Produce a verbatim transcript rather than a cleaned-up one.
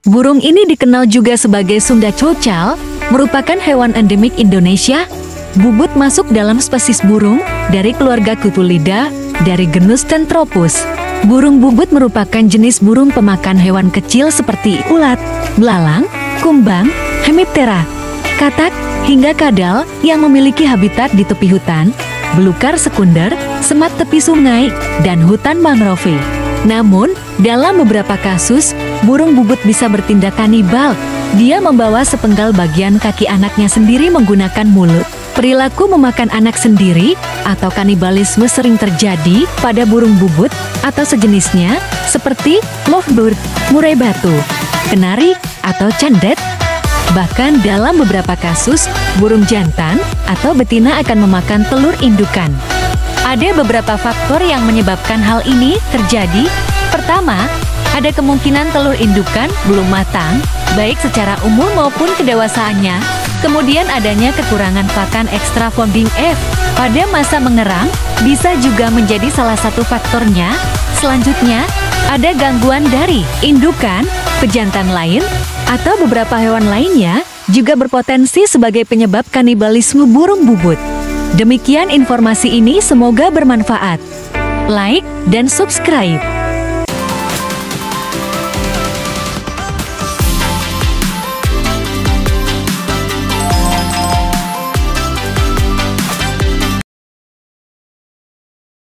Burung ini dikenal juga sebagai Sunda cocal, merupakan hewan endemik Indonesia. Bubut masuk dalam spesies burung dari keluarga Cutulida dari genus Centropus. Burung bubut merupakan jenis burung pemakan hewan kecil seperti ulat, belalang, kumbang, hemiptera, katak, hingga kadal yang memiliki habitat di tepi hutan, belukar sekunder, semak tepi sungai, dan hutan mangrove. Namun, dalam beberapa kasus, burung bubut bisa bertindak kanibal. Dia membawa sepenggal bagian kaki anaknya sendiri menggunakan mulut. Perilaku memakan anak sendiri atau kanibalisme sering terjadi pada burung bubut atau sejenisnya seperti lovebird, murai batu, kenari, atau cendet. Bahkan dalam beberapa kasus, burung jantan atau betina akan memakan telur indukan. Ada beberapa faktor yang menyebabkan hal ini terjadi. Pertama, ada kemungkinan telur indukan belum matang, baik secara umur maupun kedewasaannya. Kemudian adanya kekurangan pakan ekstra folding F pada masa mengerang bisa juga menjadi salah satu faktornya. Selanjutnya, ada gangguan dari indukan, pejantan lain, atau beberapa hewan lainnya juga berpotensi sebagai penyebab kanibalisme burung bubut. Demikian informasi ini, semoga bermanfaat. Like dan subscribe.